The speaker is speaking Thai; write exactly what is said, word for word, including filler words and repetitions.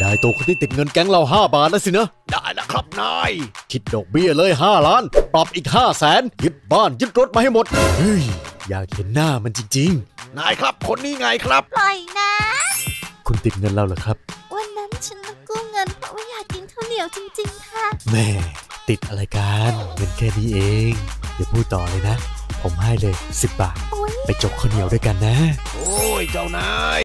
ายตัวคนที่ติดเงินแก๊งเราห้าบาทแล้วสินะได้แล้วครับนายคิดดอกเบี้ยเลยห้าล้านปรับอีกห้าแสนยึดบ้านยึดรถมาให้หมดเฮ้ยอยากเห็นหน้ามันจริงๆนายครับคนนี้ไงครับปล่อยนะคุณติดเงินเราเหรอครับวันนั้นฉันมากู้เงินเพราะว่าอยากกินข้าวเหนียวจริงๆค่ะแม่ติดอะไรกันเงินแค่นี้เองอย่าพูดต่อเลยนะผมให้เลยสิบบาทไปจกข้าวเหนียวด้วยกันนะโอ้ยเจ้านาย